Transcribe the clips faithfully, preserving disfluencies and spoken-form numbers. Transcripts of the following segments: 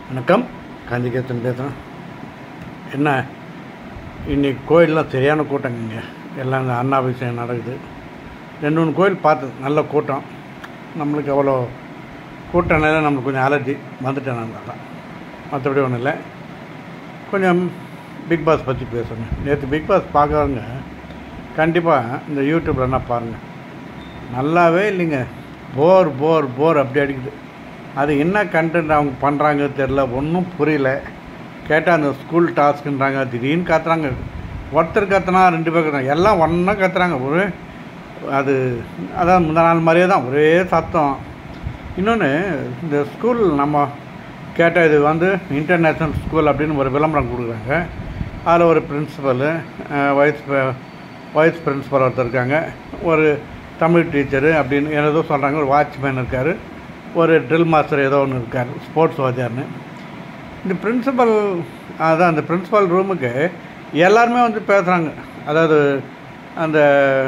வணக்கம். காந்திகேசன் பேசுகிறேன். என்ன இன்றைக்கி கோயிலெலாம் சரியான கூட்டங்க. எல்லாம் இந்த அன்னாபிஷேகம் நடக்குது. ரெண்டு மூணு கோயில் பார்த்து நல்ல கூட்டம். நம்மளுக்கு அவ்வளோ கூட்டம்னால நம்மளுக்கு கொஞ்சம் அலர்ஜி வந்துட்டேன். நான் தான் மற்றபடி ஒன்றும் இல்லை. கொஞ்சம் பிக் பாஸ் பற்றி பேசுகிறேன். நேற்று பிக் பாஸ் பார்க்குறவங்க கண்டிப்பாக இந்த யூடியூப்லன்னா பாருங்கள். நல்லாவே இல்லைங்க. போர் போர் போர் அப்படி அடிக்குது. அது என்ன கண்டென்ட் அவங்க பண்ணுறாங்க தெரில, ஒன்றும் புரியல. கேட்டால் அந்த ஸ்கூல் டாஸ்க்குன்றாங்க, திடீர்னு கத்துறாங்க. ஒருத்தர் கத்துனா ரெண்டு பேர் கத்துறாங்க, எல்லாம் ஒன்றா கத்துறாங்க. ஒரு அது அதான் முந்தா நாள் மாதிரியே தான் ஒரே சத்தம். இன்னொன்று, இந்த ஸ்கூல் நம்ம கேட்டால் இது வந்து இன்டர்நேஷ்னல் ஸ்கூல் அப்படின்னு ஒரு விளம்பரம் கொடுக்குறாங்க. அதில் ஒரு பிரின்ஸிபலு, வைஸ் வைஸ் பிரின்ஸிபல் ஒருத்தர் இருக்காங்க, ஒரு தமிழ் டீச்சரு அப்படின்னு ஏதோ சொல்கிறாங்க, ஒரு வாட்ச்மேன் இருக்கார், ஒரு ட்ரில் மாஸ்டர் ஏதோ ஒன்று இருக்கார், ஸ்போர்ட்ஸ் வாத்தியார்னு. இந்த பிரின்ஸிபல் அதான் அந்த பிரின்ஸிபல் ரூமுக்கு எல்லாருமே வந்து பேசுகிறாங்க. அதாவது அந்த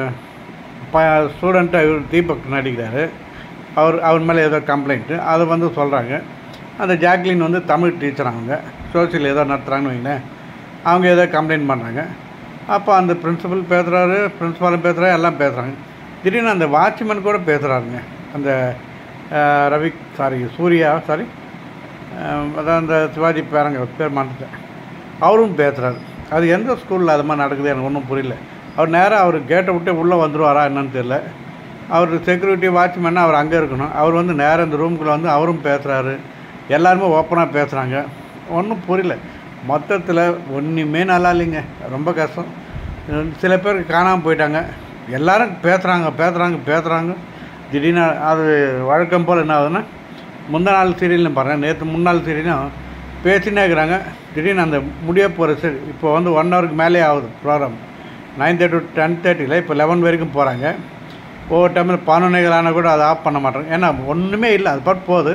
ப ஸ்டூடெண்ட்டு இவர் தீபக் நடிக்கிறார், அவர் அவர் மேலே ஏதோ கம்ப்ளைண்ட்டு அதை வந்து சொல்கிறாங்க. அந்த ஜாக்லின் வந்து தமிழ் டீச்சர், அவங்க சோசியல் ஏதோ நடத்துகிறாங்கன்னு வைங்களேன், அவங்க ஏதோ கம்ப்ளைண்ட் பண்ணுறாங்க. அப்போ அந்த பிரின்ஸிபல் பேசுகிறாரு, பிரின்ஸிபாலும் பேசுகிறாரு, எல்லாம் பேசுகிறாங்க. திடீர்னு அந்த வாட்ச்மேன் கூட பேசுகிறாருங்க. அந்த ரவி சாரி சூர்யா சாரி அதான் அந்த சிவாஜி பேரங்க பேர் மாட்டேன், அவரும் பேசுகிறாரு. அது எந்த ஸ்கூலில் அது மாதிரி நடக்குது எனக்கு ஒன்றும் புரியல. அவர் நேராக அவர் கேட்டை விட்டு உள்ளே வந்துடுவாரா என்னன்னு தெரியல. அவர் செக்யூரிட்டி வாட்ச்மேன்னா அவர் அங்கே இருக்கணும். அவர் வந்து நேராக இந்த ரூமுக்குள்ளே வந்து அவரும் பேசுகிறாரு. எல்லாருமே ஓப்பனாக பேசுகிறாங்க. ஒன்றும் புரியல. மொத்தத்தில் ஒன்றுமே நல்லா இல்லைங்க. ரொம்ப கஷ்டம். சில பேர் காணாமல் போயிட்டாங்க. எல்லோரும் பேசுகிறாங்க பேசுகிறாங்க பேசுகிறாங்க திடீர்னு அது வழக்கம் போல் என்ன ஆகுதுன்னா, முந்தா நாள் சீரியல்னு பாருங்கள், நேற்று முன்னாள் சீரியலும் பேசினே இருக்கிறாங்க. திடீர்னு அந்த முடிய போகிற சரி இப்போ வந்து ஒன் ஹவருக்கு மேலே ஆகுது programme. Nine thirty to ten தேர்ட்டியில் இப்போ லெவன் வரைக்கும் போகிறாங்க. ஒவ்வொரு டைமில் பதினொன்றைகள் ஆனால் கூட அதை ஆஃப் பண்ண மாட்டாங்க. ஏன்னா ஒன்றுமே இல்லை, அது பாட்டு போகுது.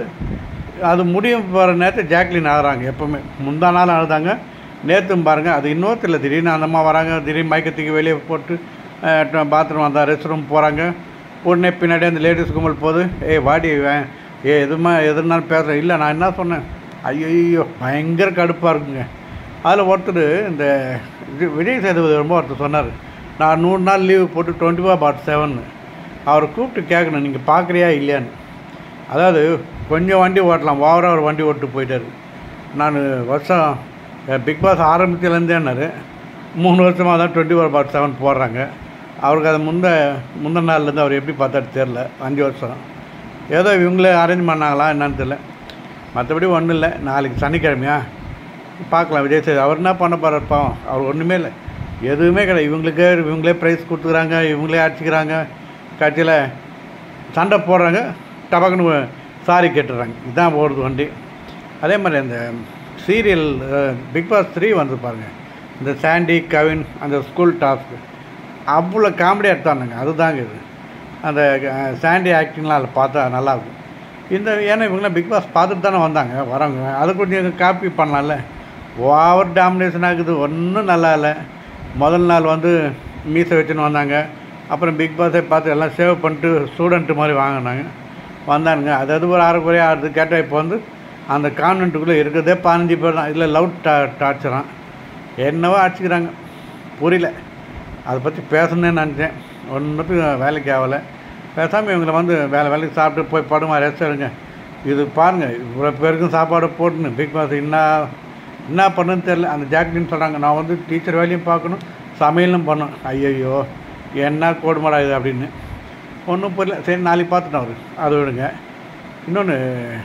அது முடியும் போகிற நேரத்தில் ஜாக்லின் ஆகுறாங்க. எப்போவுமே முந்தா நாள் ஆகுதாங்க, நேற்றும் பாருங்கள். அது இன்னொருத்தில் திடீர்னு அந்தம்மா வராங்க, திடீர்னு மயக்கத்துக்கு வெளியே போட்டு பாத்ரூம் வந்தால் ரெஸ்ட் ரூம் போகிறாங்க. உடனே பின்னாடி அந்த லேடிஸ் கும்பல் போகுது, ஏய் வாடி ஏ எதுமா எதுனாலும் பேசுகிறேன். இல்லை நான் என்ன சொன்னேன், ஐயோ பயங்கர கடுப்பாக இருக்குங்க. அதில் ஒருத்தர் இந்த இது விஜய் சேதுபதி ரொம்ப ஒருத்தர் சொன்னார், நான் நூறு நாள் லீவு போட்டு டுவெண்ட்டி ஃபோர் பாட் செவன் அவரை கூப்பிட்டு கேட்கணும், நீங்கள் பார்க்குறியா இல்லையான்னு. அதாவது கொஞ்சம் வண்டி ஓட்டலாம், ஓவராக ஒரு வண்டி ஓட்டு போயிட்டார். நான் வருஷம் பிக் பாஸ் ஆரம்பித்துலேருந்தேன்னாரு, மூணு வருஷமாக தான் டுவெண்ட்டி ஃபோர் பாட் செவன் போடுறாங்க. அவருக்கு அது முந்த முந்தின நாள்லேருந்து அவர் எப்படி பார்த்தாரு தெரில. அஞ்சு வருஷம் ஏதோ இவங்களே அரேஞ்ச் பண்ணாங்களா என்னன்னு தெரில. மற்றபடி ஒன்றும் இல்லை. நாளைக்கு சனிக்கிழமையா பார்க்கலாம் விஜய் சேது அவர் என்ன பண்ண போகிறார். பாவம் அவர் ஒன்றுமே இல்லை, எதுவுமே கிடையாது. இவங்களுக்கே இவங்களே ப்ரைஸ் கொடுத்துக்கிறாங்க, இவங்களே அடிச்சுக்கிறாங்க, கட்சியில் சண்டை போடுறாங்க, டபக்குன்னு சாரி கேட்டுடுறாங்க. இதுதான் போடுறது வண்டி. அதே மாதிரி அந்த சீரியல் பிக் பாஸ் த்ரீ வந்து பாருங்கள், இந்த சாண்டி கவின் அந்த ஸ்கூல் டாஸ்க்கு அவ்வளோ காமெடியாக எடுத்தானுங்க. அதுதாங்க இது. அந்த சாண்டி ஆக்டிங்லாம் அதில் பார்த்தா நல்லாயிருக்கும். இந்த ஏன்னா இவங்களாம் பிக் பாஸ் பார்த்துட்டு தானே வந்தாங்க வரவங்க, அதை கொஞ்சம் காப்பி பண்ணலாம்ல. ஓவர் டாமினேஷன் ஆகுது, ஒன்றும் நல்லா இல்லை. முதல் நாள் வந்து மீசை வச்சுன்னு வந்தாங்க, அப்புறம் பிக் பாஸை பார்த்து எல்லாம் சேவ் பண்ணிட்டு ஸ்டூடெண்ட்டு மாதிரி வாங்கினாங்க வந்தானுங்க. அதாவது ஒரு அரை குறையாக ஆடுது. கேட்டால் இப்போ வந்து அந்த கான்வென்ட்டுக்குள்ளே இருக்கிறதே பதினஞ்சு பேர் தான். இதில் லவ் டா டார்ச்சரான் என்னவோ அடிச்சுக்கிறாங்க. புரியல. அதை பற்றி பேசணுன்னே நினச்சேன், ஒன்றுத்துக்கும் வேலைக்கு ஆகலை. பேசாமல் இவங்களை வந்து வேலை வேலைக்கு சாப்பிட்டு போய் படுமா ரெஸ்ட் எடுங்க. இது பாருங்கள், இவ்வளோ பேருக்கும் சாப்பாடு போட்டுன்னு பிக் பாஸ் என்ன என்ன பண்ணுன்னு தெரில. அந்த ஜாக்லின்னு சொல்கிறாங்க, நான் வந்து டீச்சர் வேலையும் பார்க்கணும், சமையலும் பண்ணணும். ஐயையோ என்ன கோடுமாடா இது அப்படின்னு ஒன்றும் புரியல. சரி நாளைக்கு பார்த்துட்டோம் அவர், அது விடுங்க. இன்னொன்று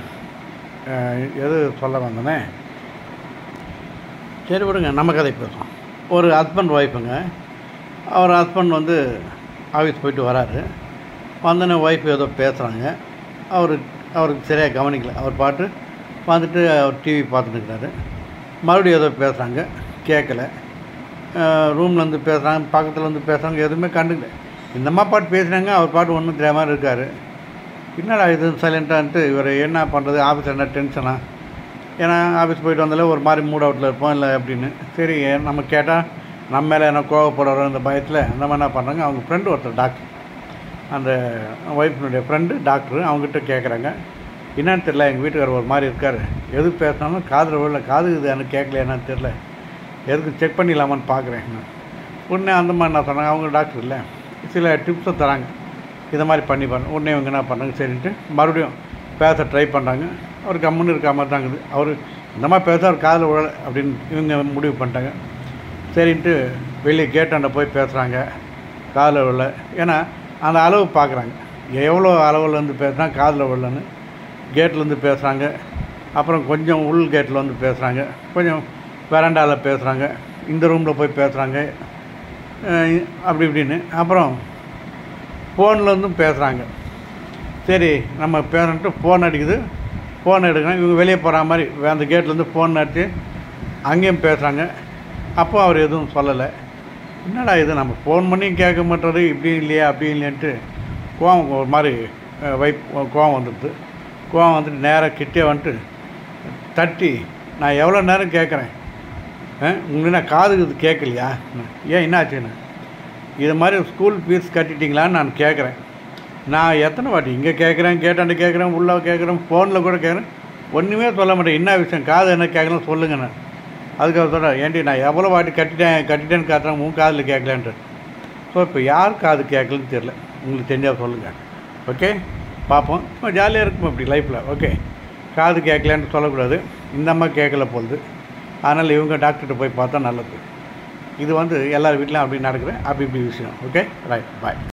எது சொல்ல வந்தோன்னே, சரி விடுங்க, நம்ம கதை பேசுவோம். ஒரு ஹஸ்பண்ட் ஒய்ஃபுங்க. அவர் ஹஸ்பண்ட் வந்து ஆஃபீஸ் போயிட்டு வராரு. வந்தோடனே ஒய்ஃப் ஏதோ பேசுகிறாங்க. அவர் அவருக்கு சரியாக கவனிக்கல. அவர் பாட்டு வந்துட்டு அவர் டிவி பார்த்துட்டு இருக்கிறாரு. மறுபடியும் ஏதோ பேசுகிறாங்க, கேட்கல. ரூம்லேருந்து பேசுகிறாங்க, பக்கத்தில் வந்து பேசுகிறாங்க, எதுவுமே கண்டுக்கல. இந்தம்மா பாட்டு பேசுகிறாங்க, அவர் பாட்டு ஒன்றும் தெரியாமல் இருக்கார். என்னடா இது சைலண்ட்டான்ட்டு இவர் என்ன பண்ணுறது, ஆஃபீஸ் என்ன டென்ஷனா, ஏன்னா ஆஃபீஸ் போயிட்டு வந்தாலே ஒரு மாதிரி மூட் அவுட்டில் இருப்போம் இல்லை அப்படின்னு. சரி நம்ம கேட்டால் நம்ம மேலே என்ன கோவப்படுறோம் அந்த பயத்தில் அந்த மாதிரி என்ன பண்ணுறாங்க. அவங்க ஃப்ரெண்டு ஒருத்தர் டாக்டர், அந்த ஒய்ஃபினுடைய ஃப்ரெண்டு டாக்டரு, அவங்ககிட்ட கேட்குறாங்க, என்னன்னு தெரியல, எங்கள் வீட்டுக்காரர் ஒரு மாதிரி இருக்கார், எது பேசினாலும் காதில் விழல, காது இது எனக்கு கேட்கல என்னன்னு தெரில, எதுக்கு செக் பண்ணிடலாமான்னு பார்க்குறேன். உடனே அந்த மாதிரி நான் சொன்னாங்க, அவங்க டாக்டர் இல்லை, சில டிப்ஸை தராங்க, இதை மாதிரி பண்ணி பாருங்க. உடனே இவங்க என்ன பண்ணாங்க, சரின்ட்டு மறுபடியும் பேச ட்ரை பண்ணுறாங்க. அவர் கம்முன்னு இருக்க மாதிரி தாங்குது, அவர் இந்த மாதிரி பேச அவர் காதில் விழலை அப்படின்னு இவங்க முடிவு பண்ணிட்டாங்க. சரின்ட்டு வெளியே கேட்டாண்ட போய் பேசுகிறாங்க, காதில் விழல. ஏன்னா அந்த அளவு பார்க்குறாங்க, எவ்வளோ அளவுலேருந்து பேசுனா காதில் விழலன்னு. கேட்லேருந்து பேசுகிறாங்க, அப்புறம் கொஞ்சம் உள் கேட்டில் வந்து பேசுகிறாங்க, கொஞ்சம் வெராண்டாவில் பேசுகிறாங்க, இந்த ரூமில் போய் பேசுகிறாங்க, அப்படி இப்படின்னு. அப்புறம் ஃபோன்லேருந்தும் பேசுகிறாங்க. சரி நம்ம பேரண்ட்டு ஃபோன் அடிக்குது, ஃபோன் எடுக்கிறாங்க, இவங்க வெளியே போகிற மாதிரி அந்த கேட்லேருந்து ஃபோன் அடித்து அங்கேயும் பேசுகிறாங்க. அப்போ அவர் எதுவும் சொல்லலை. என்னடா இது நம்ம ஃபோன் பண்ணி கேட்க மாட்டேறது, இப்படி இல்லையா அப்படி இல்லைன்ட்டு கோவம் ஒரு மாதிரி வைப் கோவம் வந்துடுது. கோவம் வந்துட்டு நேராக கிட்டே வந்துட்டு தட்டி, நான் எவ்வளோ நேரம் கேட்குறேன், உங்களுக்கு நான் காதுக்கு இது கேட்கலையா, ஏன் என்னாச்சுன்னு, இது மாதிரி ஸ்கூல் ஃபீஸ் கட்டிட்டீங்களான்னு நான் கேட்குறேன். நான் எத்தனை வாட்டி இங்கே கேட்குறேன், கேட்டாண்டு கேட்குறேன், உள்ளே கேட்குறேன், ஃபோனில் கூட கேட்குறேன், ஒன்றுமே சொல்ல மாட்டேன். என்ன விஷயம், காது என்ன கேட்கலாம் சொல்லுங்க. நான் அதுக்காக சொல்கிறேன், ஏன்டி நான் எவ்வளோ வாட்டி கட்டிட்டேன் கட்டிட்டேன்னு காட்டுறேன், உன் காதில் கேட்கலான்ட்டு. ஸோ இப்போ யார் காது கேட்கலன்னு தெரில, உங்களுக்கு தெரிஞ்சால் சொல்லுங்கள். ஓகே, பார்ப்போம். ஜாலியாக இருக்கும் அப்படி லைஃப்பில். ஓகே, காது கேட்கலான்னு சொல்லக்கூடாது, இந்த அம்மா கேட்கல போகுது, அதனால் இவங்க டாக்டர்கிட்ட போய் பார்த்தா நல்லது. இது வந்து எல்லார் வீட்லையும் அப்படி நடக்குது, அப்படி இப்படி விஷயம். ஓகே, ரைட், பாய்.